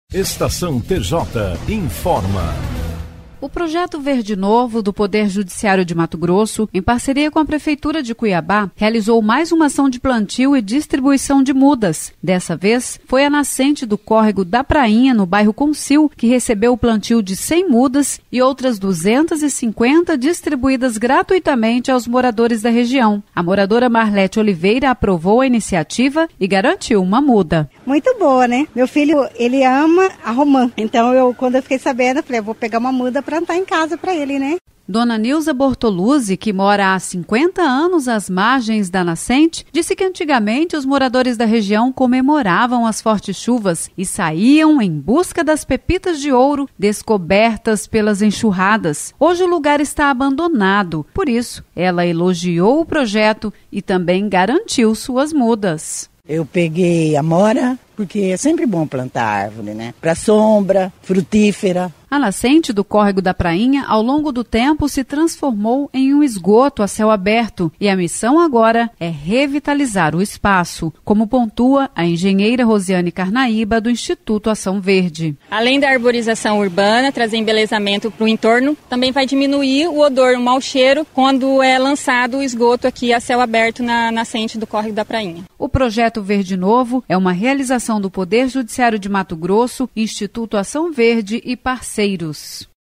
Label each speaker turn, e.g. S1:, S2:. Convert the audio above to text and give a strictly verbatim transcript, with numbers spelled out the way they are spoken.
S1: Estação T J informa.
S2: O projeto Verde Novo do Poder Judiciário de Mato Grosso, em parceria com a Prefeitura de Cuiabá, realizou mais uma ação de plantio e distribuição de mudas. Dessa vez, foi a nascente do córrego da Prainha, no bairro Concil, que recebeu o plantio de cem mudas e outras duzentas e cinquenta distribuídas gratuitamente aos moradores da região. A moradora Marlete Oliveira aprovou a iniciativa e garantiu uma muda.
S3: Muito boa, né? Meu filho, ele ama a romã. Então, eu, quando eu fiquei sabendo, eu falei, eu vou pegar uma muda plantar em casa para ele, né?
S2: Dona Nilza Bortoluzzi, que mora há cinquenta anos às margens da nascente, disse que antigamente os moradores da região comemoravam as fortes chuvas e saíam em busca das pepitas de ouro descobertas pelas enxurradas. Hoje o lugar está abandonado, por isso ela elogiou o projeto e também garantiu suas mudas.
S4: Eu peguei amora, porque é sempre bom plantar árvore, né? Para sombra, frutífera.
S2: A nascente do córrego da Prainha, ao longo do tempo, se transformou em um esgoto a céu aberto e a missão agora é revitalizar o espaço, como pontua a engenheira Rosiane Carnaíba, do Instituto Ação Verde.
S5: Além da arborização urbana, trazer embelezamento para o entorno, também vai diminuir o odor, o mau cheiro, quando é lançado o esgoto aqui a céu aberto na nascente do córrego da Prainha.
S2: O projeto Verde Novo é uma realização do Poder Judiciário de Mato Grosso, Instituto Ação Verde e parceiros.